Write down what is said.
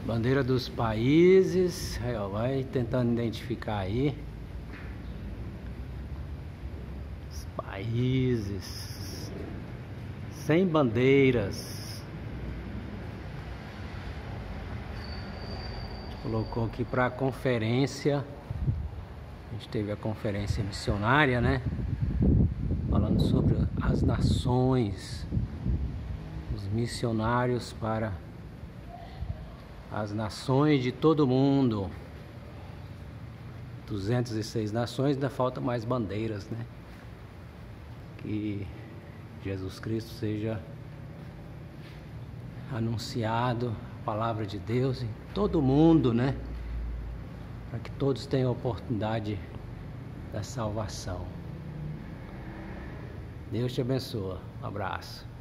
Bandeira dos países. Aí, ó, vai tentando identificar aí. Os países. Sem bandeiras. Colocou aqui para a conferência. A gente teve a conferência missionária, né? Falando sobre as nações. Os missionários para as nações de todo mundo. 206 nações, ainda falta mais bandeiras, né? Que Jesus Cristo seja anunciado, a palavra de Deus em todo mundo, né? Para que todos tenham a oportunidade da salvação. Deus te abençoe. Um abraço.